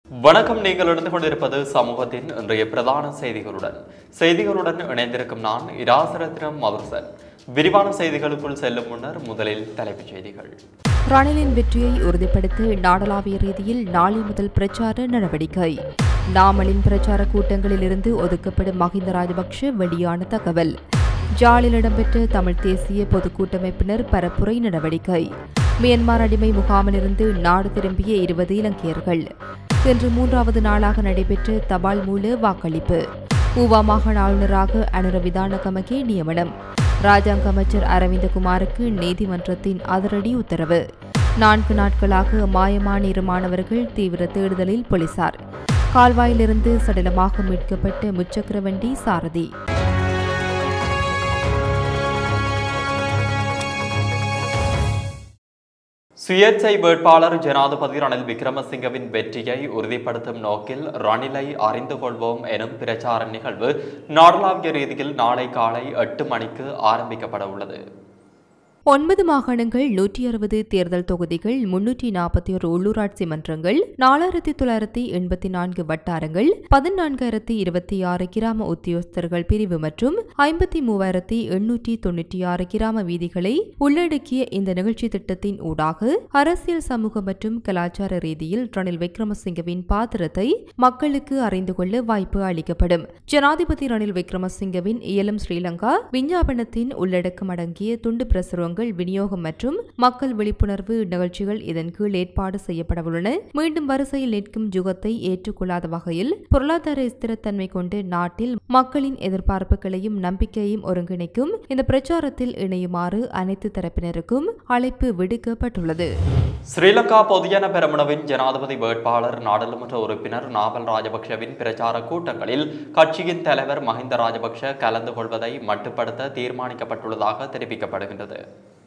வணக்கம். நீங்கள் இணைந்து கொண்டிருப்பது சமூகத்தின் இன்றைய பிரதான செய்திகளுடன் இணைந்திருக்கும் நான் இராசரத்னம் மதுசன். விரிவான செய்திகளுக்குள் செல்லும் முன்னர் முதலில் தலைப்புச் செய்திகள். ரணிலின் வெற்றியை உறுதிப்படுத்த நாடளாவிய ரீதியில் நாளை முதல் பிரச்சார நடவடிக்கை. நாமலின் பிரச்சார கூட்டங்களில் இருந்து ஒதுக்கப்படும் மஹிந்த ராஜபக்ஷ வெளியான தகவல். ஜாலில் இடம்பெற்ற தமிழ் தேசிய பொதுக்கூட்டமைப்பினர் பரப்புரை நடவடிக்கை. மியன்மார் அடிமை முகாமிலிருந்து நாடு திரும்பிய 20 இலங்கையர்கள். இன்று 3வது நாளாக நடைபெற்ற தபால் மூல வாக்களிப்பு. ஊவா மாகாண ஆளுநராக அனுர விதானகமகே நியமனம். ராஜாங்க அமைச்சர் அரவிந்தகுமாருக்கு நீதிமன்றத்தின் அதிரடி உத்தரவு. 4 நாட்களாக மாயமான 2 மாணவர்கள் தீவிர தேடுதலில் போலீசார். கால்வாயிலிருந்து சடலமாக மீட்கப்பட்ட முச்சக்கர வண்டி சாரதி. சுயேட்சை வேட்பாளர் ஜனாதிபதி ரணில் விக்ரமசிங்கவின் வெற்றியை உறுதிப்படுத்தும் நோக்கில் ரணிலை அறிந்து கொள்வோம் எனும் பிரச்சார நிகழ்வு நாடளாவிய ரீதியில் நாளை காலை 8 மணிக்கு ஆரம்பிக்கப்பட உள்ளது. 9 மாகாணங்கள், 160 தேர்தல் தொகுதிகள், 341 உள்ளூராட்சி மன்றங்கள், 4984 வட்டாரங்கள், 14026 கிராம உத்தியோகஸ்தர்கள் பிரிவு மற்றும் 53896 கிராம வீதிகளை உள்ளடக்கிய இந்த நிகழ்ச்சி திட்டத்தின் ஊடாக அரசியல், சமூக மற்றும் கலாச்சார ரீதியில் ரணில் விக்ரமசிங்கவின் பாத்திரத்தை மக்களுக்கு அறிந்து கொள்ள வாய்ப்பு அளிக்கப்படும். ஜனாதிபதி ரணில் விக்ரமசிங்கவின் இயலும் ஸ்ரீலங்கா விஞ்ஞாபனத்தின் உள்ளடக்கம் அடங்கிய துண்டு பிரசுரங்கள், விநியோகம் மற்றும் மக்கள் விழிப்புணர்வு நிகழ்ச்சிகள் இதன் கீழ் ஏற்பாடு செய்யப்படவுள்ளன. மீண்டும் வரிசையில் நிற்கும் யுகத்தை ஏற்றுக்கொள்ளாத வகையில் பொருளாதார ஸ்திரத்தன்மை கொண்டு நாட்டில் மக்களின் எதிர்பார்ப்புகளையும் நம்பிக்கையையும் ஒருங்கிணைக்கும் இந்த பிரச்சாரத்தில் இணையுமாறு அனைத்து தரப்பினருக்கும் அழைப்பு விடுக்கப்பட்டுள்ளது. ஸ்ரீலங்கா பொதுஜன பெரமுனவின் ஜனாதிபதி வேட்பாளர் நாடாளுமன்ற உறுப்பினர் நாமல் ராஜபக்ஷவின் பிரச்சார கூட்டங்களில் கட்சியின் தலைவர் மஹிந்த ராஜபக்ஷ கலந்து கொள்வதை மட்டுப்படுத்த தீர்மானிக்கப்பட்டுள்ளதாக தெரிவிக்கப்படுகின்றது.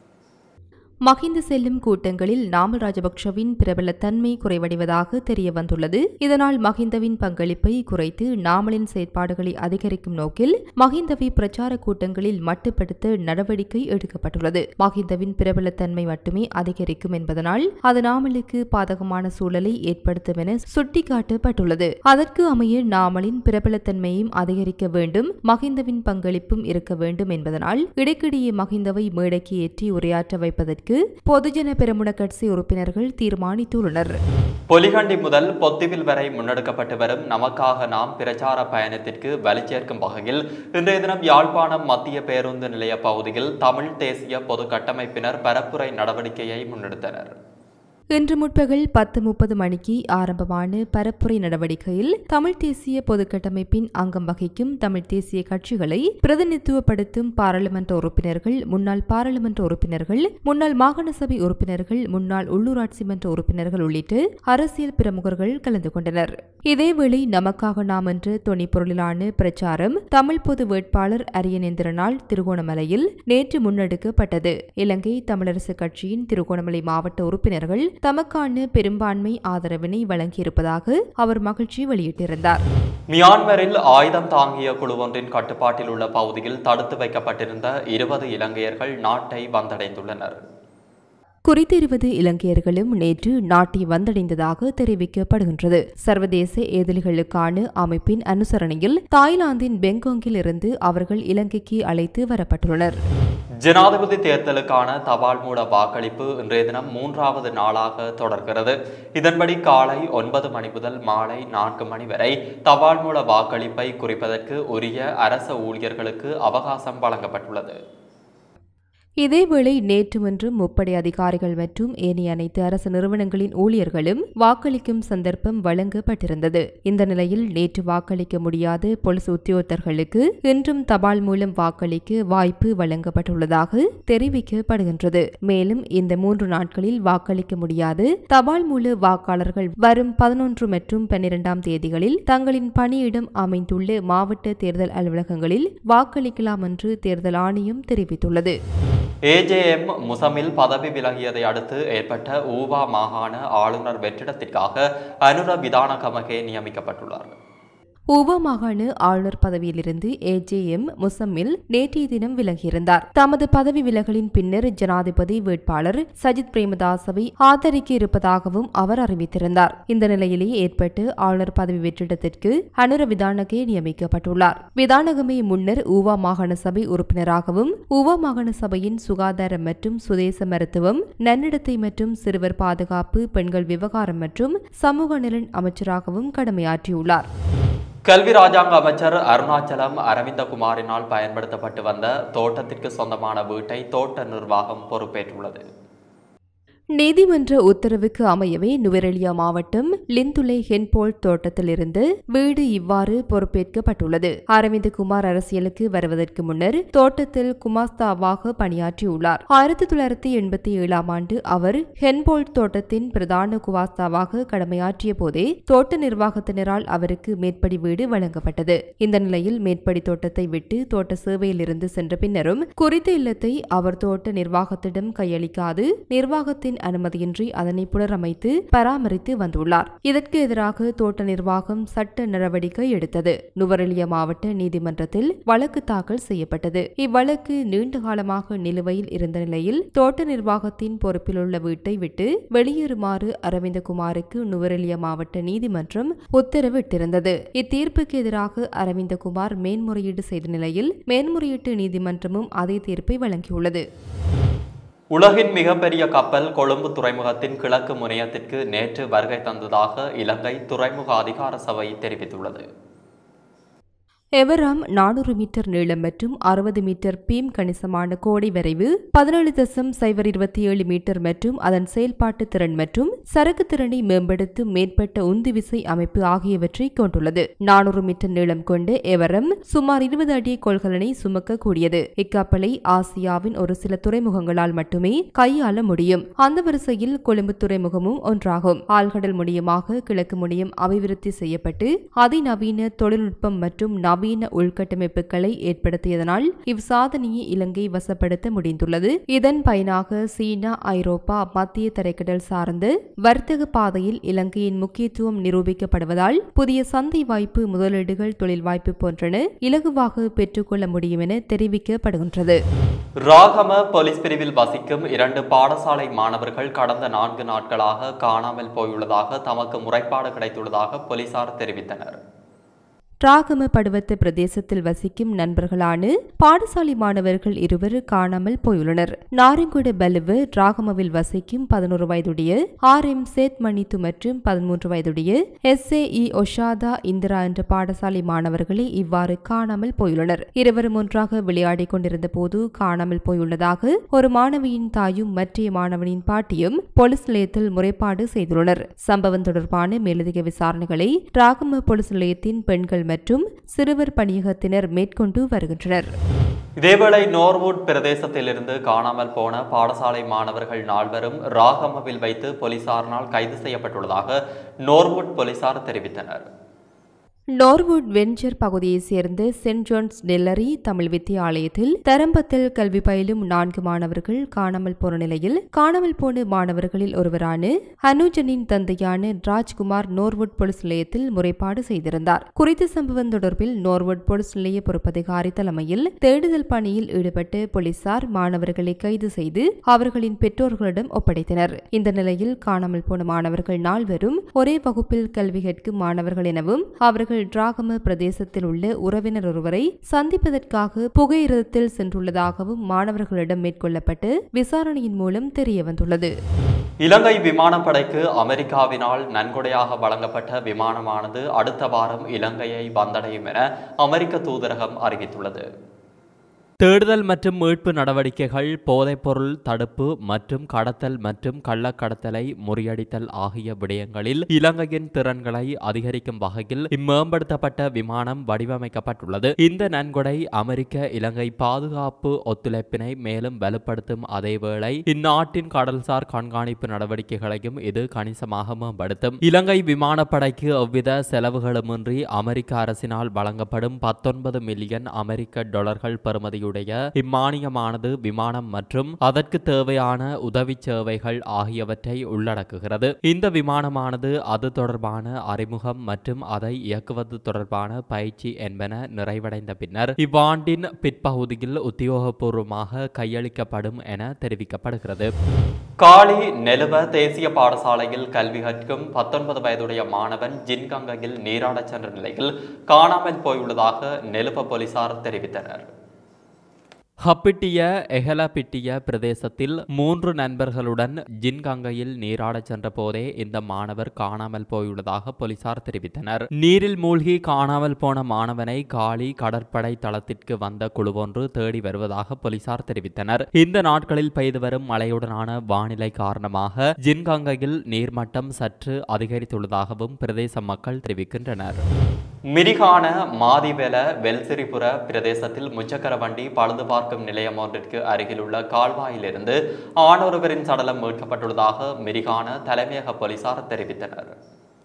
மஹிந்த செல்லும் கூட்டங்களில் நாமல் ராஜபக்ஷவின் பிரபலத்தன்மை குறைவடைவதாக தெரிய வந்துள்ளது. இதனால் மஹிந்தவின் பங்களிப்பை குறைத்து நாமலின் செயற்பாடுகளை அதிகரிக்கும் நோக்கில் மஹிந்தவை பிரச்சார கூட்டங்களில் மட்டுப்படுத்த நடவடிக்கை எடுக்கப்பட்டுள்ளது. மஹிந்தவின் பிரபலத்தன்மை மட்டுமே அதிகரிக்கும் என்பதனால் அது நாமலுக்கு பாதகமான சூழலை ஏற்படுத்தும் என சுட்டிக்காட்டப்பட்டுள்ளது. அதற்கு அமைய நாமலின் பிரபலத்தன்மையும் அதிகரிக்க வேண்டும், மஹிந்தவின் பங்களிப்பும் இருக்க வேண்டும் என்பதனால் இடைக்கிடையே மஹிந்தவை மேடைக்கு ஏற்றி உரையாற்ற வைப்பதற்கு பொதுஜன பெரமுன கட்சி உறுப்பினர்கள் தீர்மானித்துள்ளனர். பொலிகண்டி முதல் பொத்திவில் வரை முன்னெடுக்கப்பட்டு வரும் நமக்காக நாம் பிரச்சார பயணத்திற்கு வலு சேர்க்கும் வகையில் இன்றைய தினம் யாழ்ப்பாணம் மத்திய பேருந்து நிலைய பகுதியில் தமிழ் தேசிய பொது கட்டமைப்பினர் பரப்புரை நடவடிக்கையை முன்னெடுத்தனர். இன்று முற்பகல் 10:30 மணிக்கு ஆரம்பமான பரப்புரை நடவடிக்கையில் தமிழ் தேசிய பொதுக்கட்டமைப்பின் அங்கம் வகிக்கும் தமிழ் தேசிய கட்சிகளை பிரதிநிதித்துவப்படுத்தும் பாராளுமன்ற உறுப்பினர்கள், முன்னாள் பாராளுமன்ற உறுப்பினர்கள், முன்னாள் மாகாண சபை உறுப்பினர்கள், முன்னாள் உள்ளூராட்சி மன்ற உறுப்பினர்கள் உள்ளிட்ட அரசியல் பிரமுகர்கள் கலந்து கொண்டனர். இதேவேளை நமக்காக நாம் என்ற தொனிப்பொருளிலான பிரச்சாரம் தமிழ் பொது வேட்பாளர் அரியநேந்திரனால் திருகோணமலையில் நேற்று முன்னெடுக்கப்பட்டது. இலங்கை தமிழரசு கட்சியின் திருகோணமலை மாவட்ட உறுப்பினர்கள் தமக்கான பெரும்பான்மை ஆதரவினை வழங்கியிருப்பதாக அவர் மகிழ்ச்சி வெளியிட்டிருந்தார். மியான்மரில் ஆயுதம் தாங்கிய குழு ஒன்றின் கட்டுப்பாட்டில் உள்ள பகுதியில் தடுத்து வைக்கப்பட்டிருந்த 20 இலங்கையர்கள் நாட்டை வந்தடைந்துள்ளனர். குறித்த 20 இலங்கையர்களும் நேற்று நாட்டை வந்தடைந்ததாக தெரிவிக்கப்படுகின்றது. சர்வதேச ஏதிலிகளுக்கான அமைப்பின் அனுசரணையில் தாய்லாந்தின் பெங்கோங்கில் இருந்து அவர்கள் இலங்கைக்கு அழைத்து வரப்பட்டுள்ளனர். ஜனாதிபதி தேர்தலுக்கான தபால் மூல வாக்களிப்பு இன்றைய தினம் 3வது நாளாக தொடர்கிறது. இதன்படி காலை 9 மணி முதல் மாலை 4 மணி வரை தபால் மூல வாக்களிப்பை குறிப்பதற்கு உரிய அரச ஊழியர்களுக்கு அவகாசம் வழங்கப்பட்டுள்ளது. இதேவேளை நேற்று முன்றும் முப்படை அதிகாரிகள் மற்றும் ஏனைய அனைத்து அரசு நிறுவனங்களின் ஊழியர்களும் வாக்களிக்கும் சந்தர்ப்பம் வழங்கப்பட்டிருந்தது. இந்த நிலையில் நேற்று வாக்களிக்க முடியாத போலீஸ் உத்தியோகத்தர்களுக்கு இன்றும் தபால் மூலம் வாக்களிக்க வாய்ப்பு வழங்கப்பட்டுள்ளதாக தெரிவிக்கப்படுகின்றது. மேலும் இந்த 3 நாட்களில் வாக்களிக்க முடியாது தபால் மூல வாக்காளர்கள் வரும் 11 மற்றும் 12ஆம் தேதிகளில் தங்களின் பணியிடம் அமைந்துள்ள மாவட்ட தேர்தல் அலுவலகங்களில் வாக்களிக்கலாம் என்று தேர்தல் ஆணையம் தெரிவித்துள்ளது. ஏஜேஎம் முசமில் பதவி விலகியதை அடுத்து ஏற்பட்ட ஊவா மாகாண ஆளுநர் வெற்றிடத்திற்காக அனுர விதானகமகே நியமிக்கப்பட்டுள்ளார். ஊவா மாகாண ஆளுநர் பதவியிலிருந்து AJM முசம்மில் நேற்றைய தினம் விலகியிருந்தார். தமது பதவி விலகலின் பின்னர் ஜனாதிபதி வேட்பாளர் சஜித் பிரேமதாசவை ஆதரிக்க இருப்பதாகவும் அவர் அறிவித்திருந்தார். இந்த நிலையிலே ஏற்பட்டு ஆளுநர் பதவி வெற்றிடத்திற்கு அனுர விதானகே நியமிக்கப்பட்டுள்ளார். விதானகமே முன்னர் ஊவா மாகாண சபை உறுப்பினராகவும் ஊவா மாகாண சபையின் சுகாதாரம் மற்றும் சுதேச மருத்துவம், நன்னடத்தை மற்றும் சிறுவர் பாதுகாப்பு, பெண்கள் விவகாரம் மற்றும் சமூக நலன் அமைச்சராகவும் கடமையாற்றியுள்ளார். கல்வி ராஜாங்க அமைச்சர் அருணாச்சலம் அரவிந்தகுமாரினால் பயன்படுத்தப்பட்டு வந்த தோட்டத்திற்கு சொந்தமான வீட்டை தோட்ட நிர்வாகம் பொறுப்பேற்றுள்ளது. நீதிமன்ற உத்தரவுக்கு அமையவே நுவரெலியா மாவட்டம் லிந்துலை ஹென்போல்ட் தோட்டத்திலிருந்து வீடு இவ்வாறு பொறுப்பேற்கப்பட்டுள்ளது. அரவிந்தகுமார் அரசியலுக்கு வருவதற்கு முன்னர் தோட்டத்தில் குமாஸ்தாவாக பணியாற்றியுள்ளார். 1987 ஆண்டு அவர் ஹென்போல்ட் தோட்டத்தின் பிரதான குமாஸ்தாவாக கடமையாற்றிய போதே தோட்ட நிர்வாகத்தினரால் அவருக்கு மேற்படி வீடு வழங்கப்பட்டது. இந்த நிலையில் மேற்படி தோட்டத்தை விட்டு தோட்ட சேவையிலிருந்து சென்ற பின்னரும் குறித்த இல்லத்தை அவர் தோட்ட நிர்வாகத்திடம் கையளிக்காது நிர்வாகத்தின் அனுமதியின்றி அதனை புனரமைத்து பராமரித்து வந்துள்ளார். இதற்கு எதிராக தோட்ட நிர்வாகம் சட்ட நடவடிக்கை எடுத்தது. நுவரெலியா மாவட்ட நீதிமன்றத்தில் வழக்கு தாக்கல் செய்யப்பட்டது. இவ்வழக்கு நீண்ட காலமாக நிலுவையில் இருந்த நிலையில் தோட்ட நிர்வாகத்தின் பொறுப்பிலுள்ள வீட்டை விட்டு வெளியேறுமாறு அரவிந்தகுமாருக்கு நுவரெலியா மாவட்ட நீதிமன்றம் உத்தரவிட்டிருந்தது. இத்தீர்ப்புக்கு எதிராக அரவிந்தகுமார் மேன்முறையீடு செய்த நிலையில் மேன்முறையீட்டு நீதிமன்றமும் அதே தீர்ப்பை வழங்கியுள்ளது. உலகின் மிகப்பெரிய கப்பல் கொழும்பு துறைமுகத்தின் கிழக்கு முனையத்திற்கு நேற்று வருகை தந்ததாக இலங்கை துறைமுக அதிகார சபை தெரிவித்துள்ளது. எவராம் 400 மீட்டர் நீளம் மற்றும் 60 மீட்டர் பீம் கணிசமான கோடை வரைவு 17.027 மீட்டர் மற்றும் அதன் செயல்பாட்டு திறன் மற்றும் சரக்கு திறனை மேம்படுத்தும் மேற்பட்ட உந்துவிசை அமைப்பு ஆகியவற்றை கொண்டுள்ளது. 400 மீட்டர் நீளம் கொண்ட எவரம் சுமார் 20 அடி கொள்கலனை சுமக்கக்கூடியது. இக்கப்பலை ஆசியாவின் ஒரு சில துறைமுகங்களால் மட்டுமே கையாள முடியும். அந்த வரிசையில் கொழும்பு துறைமுகமும் ஒன்றாகும். ஆழ்கடல் முனையமாக கிழக்கு முனையம் அபிவிருத்தி செய்யப்பட்டு அதிநவீன தொழில்நுட்பம் மற்றும் நவீன உள்கட்டமைப்புகளை ஏற்படுத்தியதனால் இவ்சாதனையை இலங்கை வசப்படுத்த முடிந்துள்ளது. இதன் பயனாக சீனா, ஐரோப்பா, மத்திய தரைக்கடல் சார்ந்த வர்த்தக பாதையில் இலங்கையின் முக்கியத்துவம் நிரூபிக்கப்படுவதால் புதிய சந்தை வாய்ப்பு, முதலீடுகள், தொழில் வாய்ப்பு போன்றன இலகுவாக பெற்றுக்கொள்ள முடியும் என தெரிவிக்கப்படுகின்றது. ராகம போலீஸ் பிரிவில் வசிக்கும் 2 பாடசாலை மாணவர்கள் கடந்த 4 நாட்களாக காணாமல் போயுள்ளதாக தமக்கு முறைப்பாடு கிடைத்துள்ளதாக போலீசார் தெரிவித்தனர். ராகம படுவத்த பிரதேசத்தில் வசிக்கும் நண்பர்களான பாடசாலை மாணவர்கள் 2 காணாமல் போயுள்ளனர். நாரங்குட பலுவ ராகமவில் வசிக்கும் 11 வயதுடைய RM சேத் மணித்து மற்றும் 13 வயதுடைய SAE ஒஷாதா இந்திரா என்ற பாடசாலை மாணவர்களே இவ்வாறு காணாமல் போயுள்ளனர். இருவரும் ஒன்றாக விளையாடிக் கொண்டிருந்த போது காணாமல் போயுள்ளதாக ஒரு மாணவியின் தாயும் மற்றைய மாணவனின் பாட்டியும் போலீஸ் நிலையத்தில் முறைப்பாடு செய்துள்ளனர். சம்பவம் தொடர்பான மேலதிக விசாரணைகளை ராகம போலீஸ் நிலையத்தின் பெண்கள் மற்றும் சிறுவர் பணியகத்தினர் மேற்கொண்டு வருகின்றனர். இதேவேளை நோர்வுட் பிரதேசத்திலிருந்து காணாமல் போன பாடசாலை மாணவர்கள் 4 ராகமவில் வைத்து போலீசாரினால் கைது செய்யப்பட்டுள்ளதாக நோர்வுட் போலீசார் தெரிவித்தனர். நோர்வுட் வெஞ்சர் பகுதியைச் சேர்ந்த சென்ட் ஜான்ஸ் நெல்லரி தமிழ் வித்தியாலயத்தில் தரம்பத்தில் கல்வி பயிலும் 4 மாணவர்கள் காணாமல் போன நிலையில் காணாமல் போன மாணவர்களில் ஒருவரான அனுஜனின் தந்தையான ராஜ்குமார் நோர்வுட் போலீஸ் நிலையத்தில் முறைப்பாடு செய்திருந்தார். குறித்த சம்பவம் தொடர்பில் நோர்வுட் போலீஸ் நிலைய பொறுப்பதிகாரி தலைமையில் தேடுதல் பணியில் ஈடுபட்டு போலீசார் மாணவர்களை கைது செய்து அவர்களின் பெற்றோர்களிடம் ஒப்படைத்தனர். இந்த நிலையில் காணாமல் போன மாணவர்கள் 4 ஒரே வகுப்பில் கல்வி கற்கும் மாணவர்கள் எனவும் அவர்கள் டிராகம பிரதேசத்தில் உள்ள உறவினர் ஒருவரை சந்திப்பதற்காக புகையிரதத்தில் சென்றுள்ளதாகவும் மாணவர்களிடம் மேற்கொள்ளப்பட்டு விசாரணையின் மூலம் தெரியவந்துள்ளது. இலங்கை விமானப்படைக்கு அமெரிக்காவினால் நன்கொடையாக வழங்கப்பட்ட விமானமானது அடுத்த வாரம் இலங்கையை வந்தடையும் என அமெரிக்க தூதரகம் அறிவித்துள்ளது. தேடுதல் மற்றும் மீட்பு நடவடிக்கைகள், போதைப்பொருள் தடுப்பு மற்றும் கடத்தல் மற்றும் கள்ளக்கடத்தலை முறியடித்தல் ஆகிய விடயங்களில் இலங்கையின் திறன்களை அதிகரிக்கும் வகையில் இம்மேம்படுத்தப்பட்ட விமானம் வடிவமைக்கப்பட்டுள்ளது. இந்த நன்கொடை அமெரிக்க இலங்கை பாதுகாப்பு ஒத்துழைப்பினை மேலும் வலுப்படுத்தும் அதேவேளை இந்நாட்டின் கடல்சார் கண்காணிப்பு நடவடிக்கைகளையும் இது கணிசமாக மேம்படுத்தும். இலங்கை விமானப்படைக்கு எவ்வித செலவுகளுமின்றி அமெரிக்க அரசினால் வழங்கப்படும் $19 மில்லியன் அமெரிக்க டாலர்கள் பெறுமதியுள்ள பயணிகளுடைய இம்மானியமானது விமானம் மற்றும் அதற்கு தேவையான உதவி சேவைகள் ஆகியவற்றை உள்ளடக்குகிறது. இந்த விமானமானது அது தொடர்பான அறிமுகம் மற்றும் அதை இயக்குவது தொடர்பான பயிற்சி என்பன நிறைவடைந்த பின்னர் இவ்வாண்டின் பிற்பகுதியில் உத்தியோகபூர்வமாக கையளிக்கப்படும் என தெரிவிக்கப்படுகிறது. காலி நெலுவ தேசிய பாடசாலையில் கல்வி கற்கும் 19 வயதுடைய மாணவன் ஜின்கங்கையில் நீராடச் சென்ற நிலையில் காணாமல் போயுள்ளதாக நெலுவ போலீசார் தெரிவித்தனர். ஹப்பிட்டிய எஹலப்பிட்டிய பிரதேசத்தில் 3 நண்பர்களுடன் ஜின்கங்கையில் நீராடச் சென்ற போதே இந்த மாணவர் காணாமல் போயுள்ளதாக போலீசார் தெரிவித்தனர். நீரில் மூழ்கி காணாமல் போன மாணவனை காலி கடற்படை தளத்திற்கு வந்த குழுவொன்று தேடி வருவதாக போலீசார் தெரிவித்தனர். இந்த நாட்களில் பெய்து வரும் மழையுடனான வானிலை காரணமாக ஜின்கங்கையில் நீர்மட்டம் சற்று அதிகரித்துள்ளதாகவும் பிரதேச மக்கள் தெரிவிக்கின்றனர். மிரிகான மாதிவெல வெல்சிரிபுர பிரதேசத்தில் முச்சக்கர வண்டி பழுது பார்க்கும் நிலையம் ஒன்றிற்கு அருகிலுள்ள கால்வாயிலிருந்து ஆணொருவரின் சடலம் மீட்கப்பட்டுள்ளதாக மிரிகான தலைமையக போலீசார் தெரிவித்தனர்.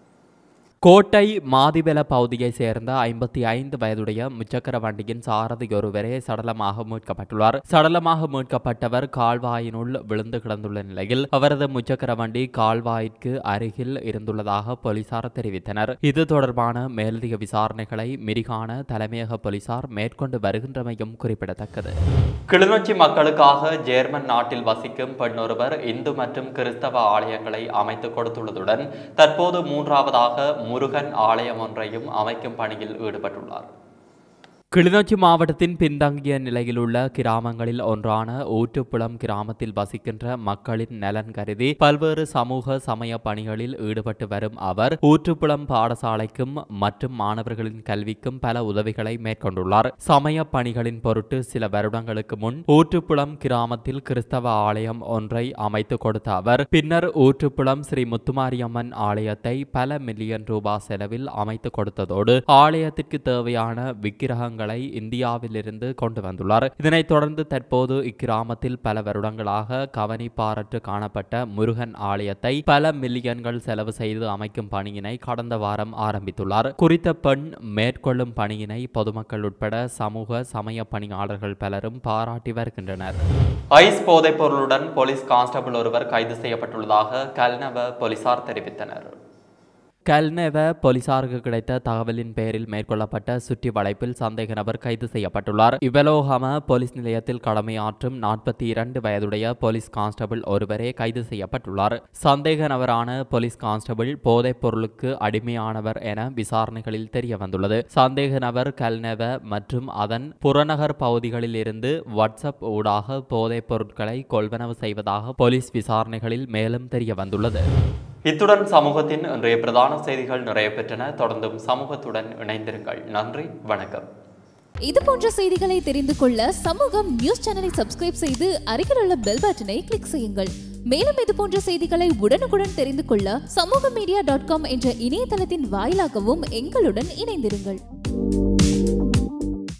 கோட்டை மாதிவெல பகுதியை சேர்ந்த 55 வயதுடைய முச்சக்கர வண்டியின் சாரதி ஒருவரே சடலமாக மீட்கப்பட்டுள்ளார். சடலமாக மீட்கப்பட்டவர் கால்வாயினுள் விழுந்து கிடந்துள்ள நிலையில் அவரது முச்சக்கர வண்டி கால்வாய்க்கு அருகில் இருந்துள்ளதாக போலீசார் தெரிவித்தனர். இது தொடர்பான மேலதிக விசாரணைகளை மிரிகான தலைமையக போலீசார் மேற்கொண்டு வருகின்றமையும் குறிப்பிடத்தக்கது. கிளிநொச்சி மக்களுக்காக ஜேர்மன் நாட்டில் வசிக்கும் பெண்ணொருவர் இந்து மற்றும் கிறிஸ்தவ ஆலயங்களை அமைத்துக் கொடுத்துள்ளதுடன் தற்போது 3வதாக முருகன் ஆலயம் ஒன்றையும் அமைக்கும் பணியில் ஈடுபட்டுள்ளார். கிளிநொச்சி மாவட்டத்தின் பின்தங்கிய நிலையில் உள்ள கிராமங்களில் ஒன்றான ஊற்றுப்புலம் கிராமத்தில் வசிக்கின்ற மக்களின் நலன் கருதி பல்வேறு சமூக சமய பணிகளில் ஈடுபட்டு வரும் அவர் ஊற்றுப்புலம் பாடசாலைக்கும் மற்றும் மாணவர்களின் கல்விக்கும் பல உதவிகளை மேற்கொண்டுள்ளார். சமய பணிகளின் பொருட்டு சில வருடங்களுக்கு முன் ஊற்றுப்புலம் கிராமத்தில் கிறிஸ்தவ ஆலயம் ஒன்றை அமைத்து கொடுத்த அவர் பின்னர் ஊற்றுப்புலம் ஸ்ரீ முத்துமாரியம்மன் ஆலயத்தை பல மில்லியன் ரூபாய் செலவில் அமைத்து கொடுத்ததோடு ஆலயத்திற்கு தேவையான விக்கிரகங்கள் இந்தியாவிலிருந்து கொண்டு வந்துள்ளார். இதனைத் தொடர்ந்து தற்போது இக்கிராமத்தில் பல வருடங்களாக கவனிப்பாரற்று காணப்பட்ட முருகன் ஆலயத்தை பல மில்லியன்கள் செலவு செய்து அமைக்கும் பணியினை கடந்த வாரம் ஆரம்பித்துள்ளார். குறித்த பெண் மேற்கொள்ளும் பணியினை பொதுமக்கள் உட்பட சமூக சமய பணியாளர்கள் பலரும் பாராட்டி வருகின்றனர். ஐஸ் போதைப் பொருளுடன் போலீஸ் கான்ஸ்டபிள் ஒருவர் கைது செய்யப்பட்டுள்ளதாக கல்நவ போலீசார் தெரிவித்தனர். கல்நெவ போலீசாருக்கு கிடைத்த தகவலின் பேரில் மேற்கொள்ளப்பட்ட சுற்றி வளைப்பில் சந்தேக நபர் கைது செய்யப்பட்டுள்ளார். இவலோகம போலீஸ் நிலையத்தில் கடமையாற்றும் 42 வயதுடைய போலீஸ் கான்ஸ்டபிள் ஒருவரே கைது செய்யப்பட்டுள்ளார். சந்தேக நபரான போலீஸ் கான்ஸ்டபிள் போதைப் பொருளுக்கு அடிமையானவர் என விசாரணைகளில் தெரிய வந்துள்ளது. சந்தேக நபர் கல்நெவ மற்றும் அதன் புறநகர் பகுதிகளில் இருந்து வாட்ஸ்அப் ஊடாக போதைப் பொருட்களை கொள்வனவு செய்வதாக போலீஸ் விசாரணைகளில் மேலும் தெரிய வந்துள்ளது. இத்துடன் சமூகத்தின் இன்றைய பிரதான செய்திகள் நிறைய பெற்றன. தொடர்ந்தும் சமூகத்துடன் இணைந்திருங்கள். நன்றி, வணக்கம். இது போன்ற செய்திகளை தெரிந்து கொள்ள சமூகம் நியூஸ் சேனலை சப்ஸ்கிரைப் செய்து அருகில் உள்ள பெல் பட்டனை கிளிக் செய்யுங்கள். மேலும் இது போன்ற செய்திகளை உடனுக்குடன் தெரிந்து கொள்ள சமூகமீடியா.com என்ற இணையதளத்தின் வாயிலாகவும் எங்களுடன் இணைந்திருங்கள்.